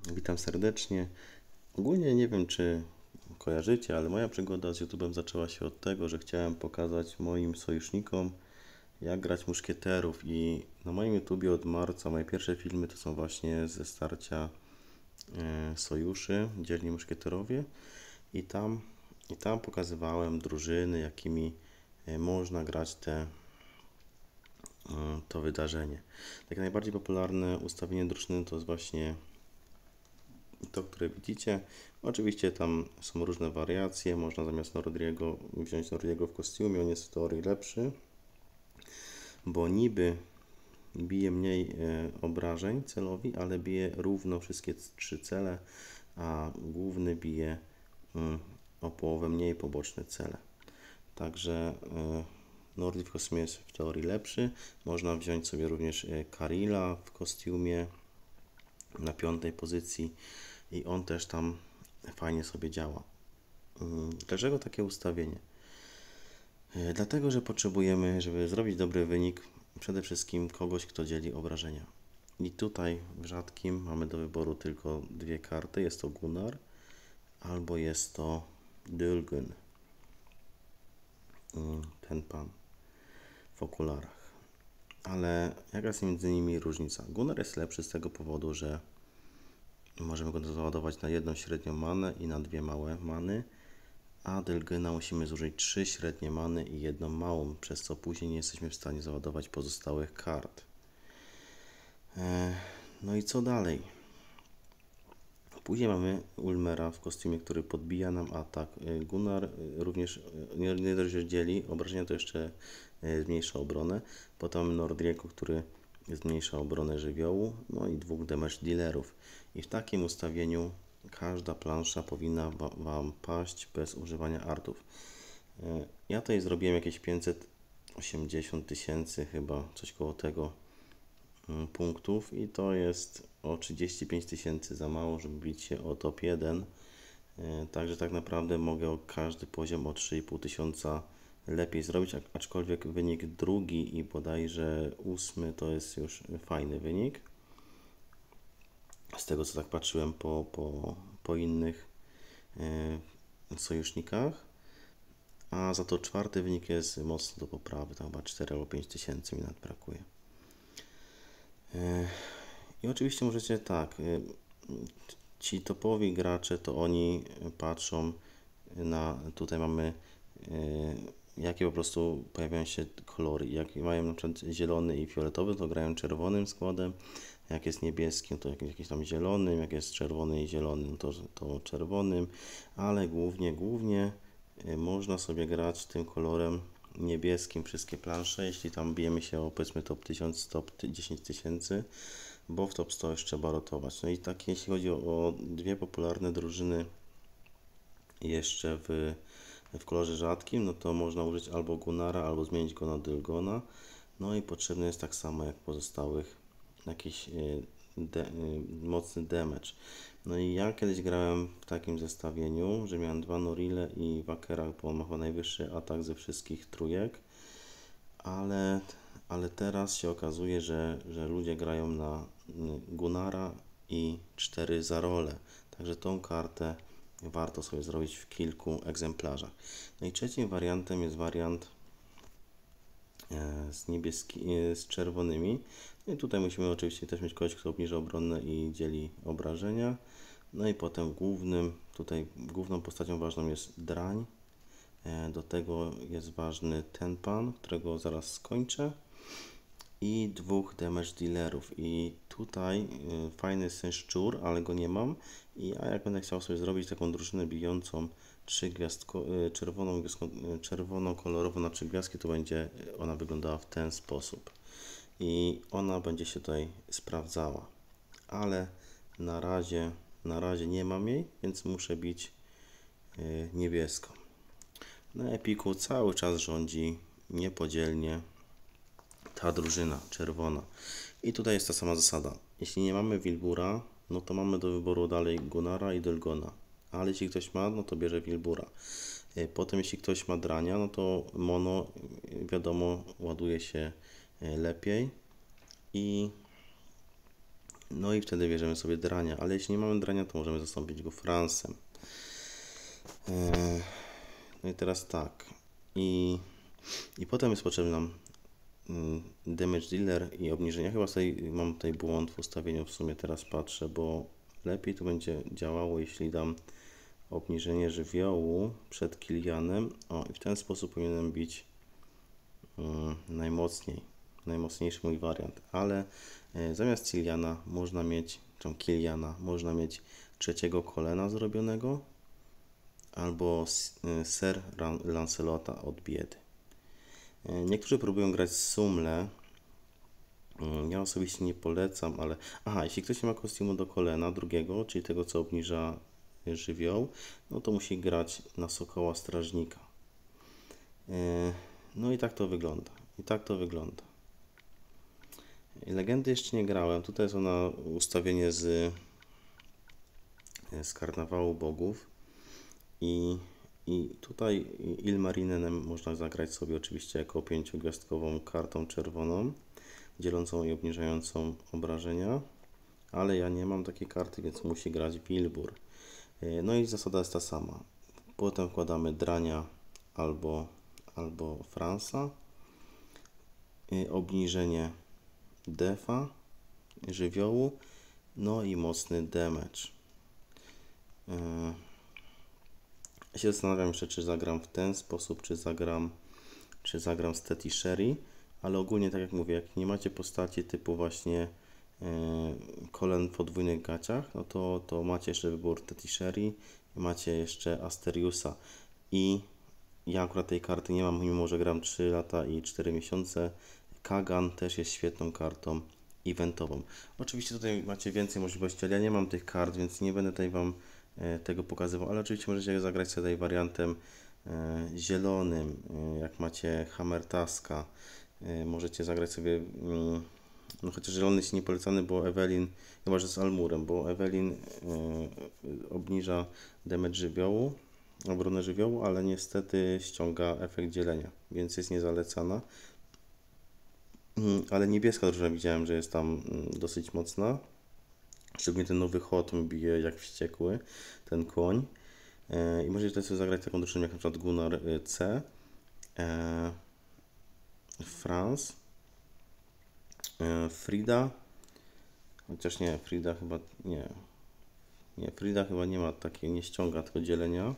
Witam serdecznie. Ogólnie nie wiem, czy kojarzycie, ale moja przygoda z YouTube'em zaczęła się od tego, że chciałem pokazać moim sojusznikom, jak grać muszkieterów. I na moim YouTubie od marca moje pierwsze filmy to są właśnie ze starcia sojuszy, dzielni muszkieterowie. I tam, I tam pokazywałem drużyny, jakimi można grać to wydarzenie. Tak najbardziej popularne ustawienie drużyny to jest właśnie to, które widzicie. Oczywiście tam są różne wariacje. Można zamiast Nordriego wziąć Nordriego w kostiumie. On jest w teorii lepszy, bo niby bije mniej obrażeń celowi, ale bije równo wszystkie trzy cele, a główny bije o połowę mniej poboczne cele. Także Nordri w kostiumie jest w teorii lepszy. Można wziąć sobie również Karila w kostiumie na 5. pozycji i on też tam fajnie sobie działa. Dlaczego takie ustawienie? Dlatego, że potrzebujemy, żeby zrobić dobry wynik, przede wszystkim kogoś, kto dzieli obrażenia. I tutaj w rzadkim mamy do wyboru tylko dwie karty. Jest to Gunnar albo jest to Dulgun. Ten pan w okularach. Ale jaka jest między nimi różnica? Gunnar jest lepszy z tego powodu, że możemy go załadować na jedną średnią manę i na dwie małe many, a Dulguna musimy zużyć 3 średnie many i jedną małą, przez co później nie jesteśmy w stanie załadować pozostałych kart. No i co dalej? Później mamy Ulmera w kostiumie, który podbija nam atak. Gunnar również nie dość, że dzieli obrażenia, to jeszcze zmniejsza obronę. Potem mamy Nordriego, który zmniejsza obronę żywiołu. No i dwóch damage dealerów. I w takim ustawieniu każda plansza powinna Wam paść bez używania artów. Ja tutaj zrobiłem jakieś 580 000 chyba, coś koło tego punktów i to jest o 35 000 za mało, żeby bić się o top 1. Także tak naprawdę mogę o każdy poziom o 3,5 tysiąca lepiej zrobić, aczkolwiek wynik drugi i bodajże 8 to jest już fajny wynik. Z tego co tak patrzyłem po innych sojusznikach. A za to czwarty wynik jest mocno do poprawy, tam chyba 4 albo 5 tysięcy mi nawet brakuje. I oczywiście możecie tak, ci topowi gracze to oni patrzą na, tutaj mamy jakie po prostu pojawiają się kolory. Jak mają na przykład zielony i fioletowy, to grają czerwonym składem. Jak jest niebieskim, to jakiś tam zielonym. Jak jest czerwony i zielony, to czerwonym. Ale głównie można sobie grać tym kolorem niebieskim wszystkie plansze, jeśli tam bijemy się o powiedzmy top 1000, top 10 tysięcy, bo w top 100 jeszcze trzeba rotować. No i tak jeśli chodzi o dwie popularne drużyny jeszcze w kolorze rzadkim, no to można użyć albo Gunnara, albo zmienić go na Dulgona. No i potrzebny jest tak samo jak pozostałych jakiś mocny damage. No i ja kiedyś grałem w takim zestawieniu, że miałem dwa Norile i Wakera, bo on ma chyba najwyższy atak ze wszystkich trójek, ale teraz się okazuje, że ludzie grają na Gunnara i 4 Zarole. Także tą kartę warto sobie zrobić w kilku egzemplarzach. No i trzecim wariantem jest wariant z czerwonymi. No i tutaj musimy oczywiście też mieć kogoś, kto obniża obronę i dzieli obrażenia. No i potem główną postacią ważną jest drań. Do tego jest ważny ten pan, którego zaraz skończę. I dwóch damage dealerów. I tutaj fajny jest ten szczur, ale go nie mam. I ja jak będę chciał sobie zrobić taką drużynę bijącą czerwoną kolorową na 3 gwiazdki, to będzie ona wyglądała w ten sposób. I ona będzie się tutaj sprawdzała. Ale na razie nie mam jej, więc muszę bić niebieską. Na Epiku cały czas rządzi niepodzielnie ta drużyna czerwona. I tutaj jest ta sama zasada. Jeśli nie mamy Wilbura, no to mamy do wyboru dalej Gunnara i Dulgona. Ale jeśli ktoś ma, no to bierze Wilbura. Potem jeśli ktoś ma Drania, no to Mono wiadomo ładuje się lepiej. I No i wtedy bierzemy sobie drania, ale jeśli nie mamy drania, to możemy zastąpić go Fransem. No i teraz tak. I potem jest potrzebny nam damage dealer i obniżenia. Chyba mam tutaj błąd w ustawieniu, w sumie teraz patrzę, bo lepiej to będzie działało, jeśli dam obniżenie żywiołu przed Kilianem. O, i w ten sposób powinienem bić najmocniejszy mój wariant, ale zamiast Kiliana można mieć trzeciego Colena zrobionego albo Sir Lancelota od biedy. Niektórzy próbują grać Sumle. Ja osobiście nie polecam, ale... Aha, jeśli ktoś nie ma kostiumu do Colena drugiego, czyli tego, co obniża żywioł, no to musi grać na Sokoła Strażnika. No i tak to wygląda. Legendy jeszcze nie grałem. Tutaj jest ona ustawienie z Karnawału Bogów. I tutaj Ilmarinenem można zagrać sobie oczywiście jako 5-gwiazdkową kartą czerwoną, dzielącą i obniżającą obrażenia, ale ja nie mam takiej karty, więc musi grać Wilbur. No i zasada jest ta sama. Potem wkładamy drania albo Fransa, obniżenie defa, żywiołu, no i mocny damage. Ja się zastanawiam jeszcze, czy zagram w ten sposób, czy zagram z Teti Sherry, ale ogólnie, tak jak mówię, jak nie macie postaci typu właśnie Colen w podwójnych gaciach, no to macie jeszcze wybór Teti Sherry, macie jeszcze Asteriusa. I ja akurat tej karty nie mam, mimo że gram 3 lata i 4 miesiące. Kagan też jest świetną kartą eventową. Oczywiście tutaj macie więcej możliwości, ale ja nie mam tych kart, więc nie będę tutaj Wam tego pokazywał, ale oczywiście możecie zagrać sobie tutaj wariantem zielonym, jak macie Hammer Taska. Możecie zagrać sobie, no chociaż zielony jest niepolecany, bo Evelyn, chyba że z Almurem, bo Evelyn obniża damage żywiołu, obronę żywiołu, ale niestety ściąga efekt dzielenia, więc jest niezalecana. Ale niebieska drużyna widziałem, że jest tam dosyć mocna. Szczególnie ten nowy hot bije jak wściekły, ten koń. I możecie tutaj sobie zagrać taką drużynę jak na przykład Gunnar C. Franz. Frida. Chociaż nie, Frida chyba nie. Nie, Frida chyba nie ma takiej, nie ściąga tylko dzielenia.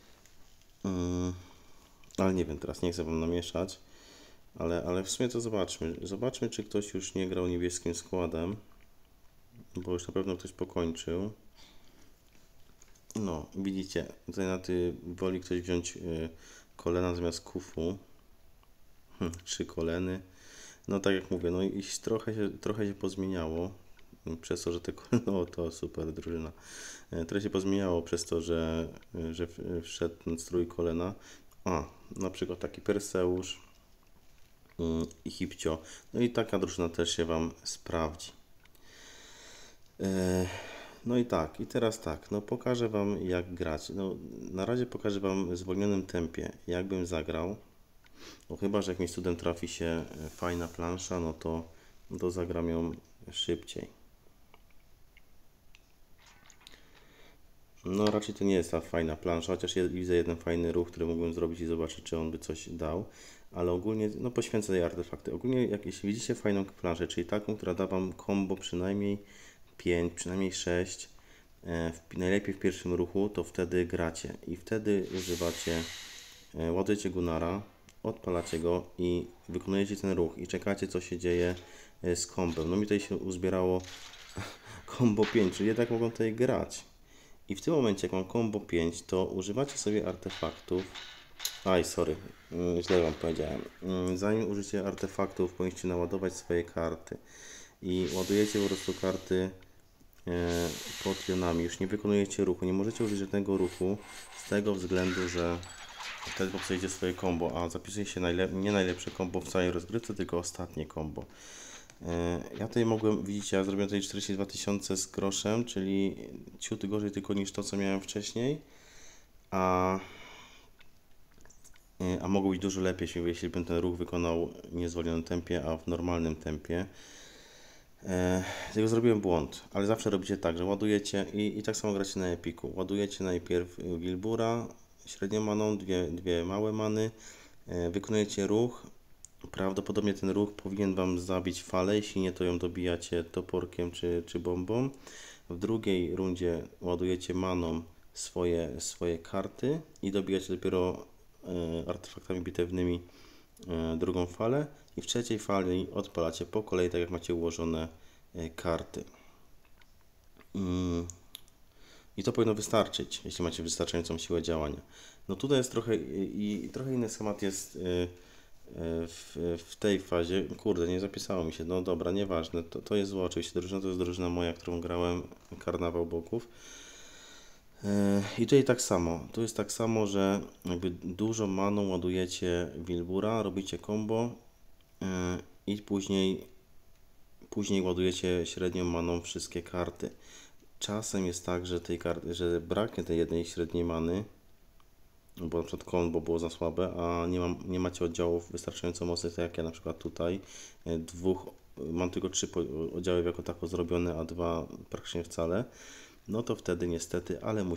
Ale nie wiem, teraz nie chcę Wam namieszać. Ale w sumie to zobaczmy. Zobaczmy, czy ktoś już nie grał niebieskim składem. Bo już na pewno ktoś pokończył. No, widzicie, tutaj na ty woli ktoś wziąć kolena zamiast kufu. 3 koleny. No tak jak mówię, no i trochę się pozmieniało. Przez to, że te no to super drużyna. Trochę się pozmieniało przez to, że wszedł ten strój kolena. A, na przykład taki Perseusz i Hipcio. No i taka drużyna też się Wam sprawdzi. No i tak, i teraz tak, no pokażę Wam jak grać. No, na razie pokażę Wam w zwolnionym tempie, jakbym zagrał. No chyba, że jak mi student trafi się fajna plansza, no to zagram ją szybciej. No raczej to nie jest ta fajna plansza, chociaż widzę jeden fajny ruch, który mógłbym zrobić i zobaczyć, czy on by coś dał. Ale ogólnie, no poświęcę tej artefakty. Ogólnie, jeśli widzicie fajną planszę, czyli taką, która da Wam combo przynajmniej 5, przynajmniej 6, najlepiej w pierwszym ruchu, to wtedy gracie i wtedy używacie, ładujecie Gunnara, odpalacie go i wykonujecie ten ruch i czekacie, co się dzieje z kombem. No mi tutaj się uzbierało combo 5, czyli jednak mogą tutaj grać. I w tym momencie, jak mam combo 5, to używacie sobie artefaktów. Aj, sorry, źle Wam powiedziałem. Zanim użycie artefaktów, powinniście naładować swoje karty. I ładujecie po prostu karty potionami. Już nie wykonujecie ruchu. Nie możecie użyć żadnego ruchu z tego względu, że wtedy popsujecie swoje combo, a zapisuje się nie najlepsze combo w całej rozgrywce, tylko ostatnie combo. Ja tutaj mogłem, widzicie, ja zrobiłem tutaj 42 000 z groszem, czyli ciut gorzej tylko niż to, co miałem wcześniej, a mogło być dużo lepiej, jeśli bym ten ruch wykonał w niezwolnionym tempie, a w normalnym tempie. Tylko zrobiłem błąd, ale zawsze robicie tak, że ładujecie i tak samo gracie na epiku. Ładujecie najpierw Wilbura średnią maną, dwie małe many, wykonujecie ruch. Prawdopodobnie ten ruch powinien Wam zabić falę, jeśli nie to ją dobijacie toporkiem czy bombą. W drugiej rundzie ładujecie maną swoje karty i dobijacie dopiero artefaktami bitewnymi drugą falę i w trzeciej fali odpalacie po kolei, tak jak macie ułożone karty. I to powinno wystarczyć, jeśli macie wystarczającą siłę działania. No tutaj jest trochę inny schemat jest w tej fazie. Kurde, nie zapisało mi się. No dobra, nieważne. To jest zło oczywiście. Drużyna to jest drużyna moja, którą grałem, Karnawał Boków. I tutaj tak samo. Tu jest tak samo, że jakby dużo maną ładujecie Wilbura, robicie combo i później ładujecie średnią maną wszystkie karty. Czasem jest tak, że że braknie tej jednej średniej many, bo na przykład combo było za słabe, a nie macie oddziałów wystarczająco mocnych, tak jak ja na przykład tutaj. Mam tylko 3 oddziały jako tako zrobione, a 2 praktycznie wcale. No to wtedy niestety,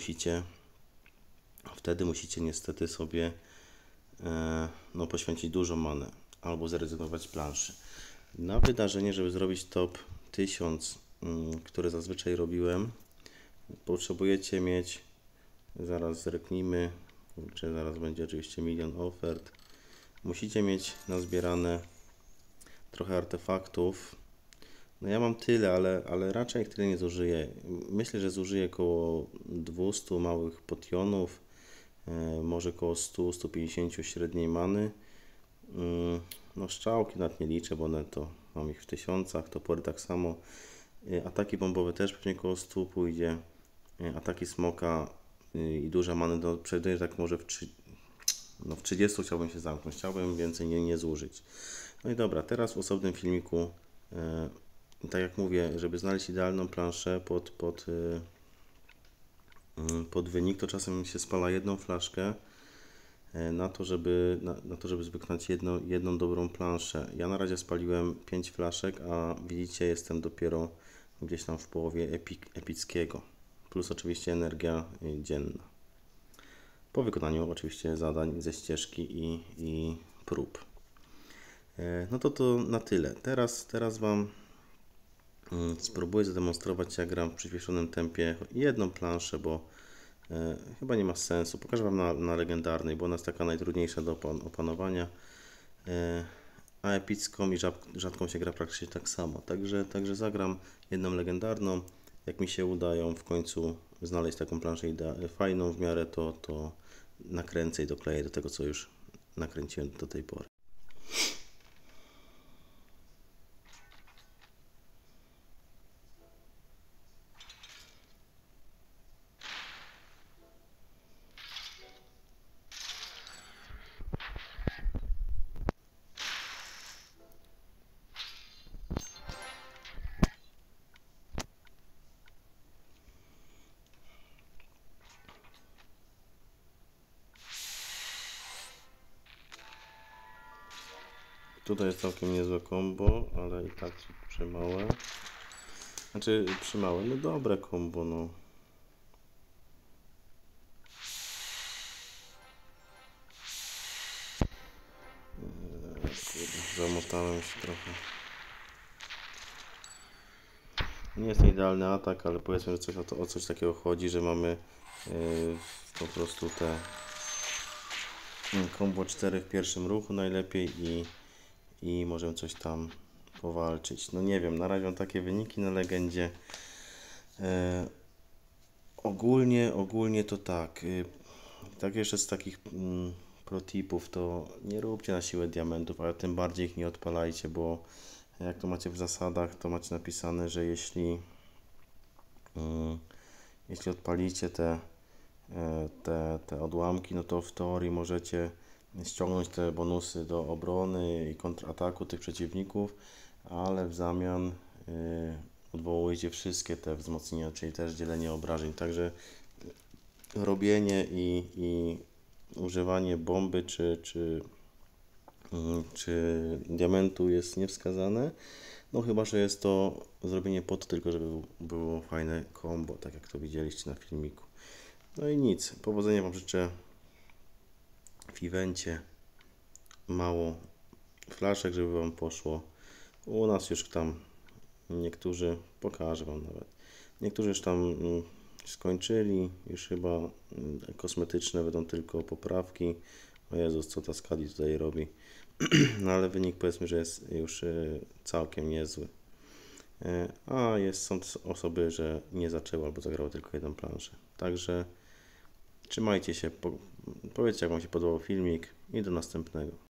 wtedy musicie niestety sobie poświęcić dużo many albo zrezygnować z planszy. Na wydarzenie, żeby zrobić top 1000, które zazwyczaj robiłem, potrzebujecie mieć, zaraz zerknijmy, czy zaraz będzie oczywiście milion ofert. Musicie mieć nazbierane trochę artefaktów. No ja mam tyle, ale raczej ich tyle nie zużyję. Myślę, że zużyję około 200 małych potionów, może około 100-150 średniej many. No strzałki nawet nie liczę, bo one to mam ich w tysiącach, topory tak samo. Ataki bombowe też pewnie około 100 pójdzie. Ataki smoka i duża many, no przewiduję, że tak może w 30 chciałbym się zamknąć, chciałbym więcej nie zużyć. No i dobra, teraz w osobnym filmiku, tak jak mówię, żeby znaleźć idealną planszę pod wynik, to czasem się spala jedną flaszkę na to, żeby wykonać jedną dobrą planszę. Ja na razie spaliłem 5 flaszek, a widzicie, jestem dopiero gdzieś tam w połowie epickiego. Plus oczywiście energia dzienna. Po wykonaniu oczywiście zadań ze ścieżki i prób. No to na tyle. Teraz Wam spróbuję zademonstrować, jak gram w przyspieszonym tempie jedną planszę, bo chyba nie ma sensu. Pokażę Wam na legendarnej, bo ona jest taka najtrudniejsza do opanowania. A epicką i rzadką się gra praktycznie tak samo. Także zagram jedną legendarną. Jak mi się uda ją w końcu znaleźć taką planszę fajną w miarę, to nakręcę i dokleję do tego, co już nakręciłem do tej pory. Tutaj jest całkiem niezłe combo, ale i tak przymałe. Znaczy przymałe, no dobre combo, no. Zamotałem się trochę. Nie jest to idealny atak, ale powiedzmy, że o coś takiego chodzi, że mamy po prostu te combo 4 w pierwszym ruchu najlepiej i możemy coś tam powalczyć. No nie wiem, na razie mam takie wyniki na legendzie. Ogólnie to tak. Tak jeszcze z takich protipów, to nie róbcie na siłę diamentów, ale tym bardziej ich nie odpalajcie, bo jak to macie w zasadach, to macie napisane, że jeśli odpalicie te odłamki, no to w teorii możecie ściągnąć te bonusy do obrony i kontrataku tych przeciwników, ale w zamian odwołujecie wszystkie te wzmocnienia, czyli też dzielenie obrażeń. Także robienie i używanie bomby czy diamentu jest niewskazane. No chyba, że jest to zrobienie po to tylko, żeby było fajne combo, tak jak to widzieliście na filmiku. No i nic, powodzenia Wam życzę w evencie. Mało flaszek, żeby Wam poszło. U nas już tam niektórzy, pokażę Wam nawet, niektórzy już tam skończyli, już chyba kosmetyczne będą tylko poprawki. O Jezus, co ta Skadi tutaj robi. No ale wynik powiedzmy, że jest już całkiem niezły. Są osoby, że nie zaczęły albo zagrały tylko jedną planszę. Także trzymajcie się, powiedzcie jak Wam się podobał filmik i do następnego.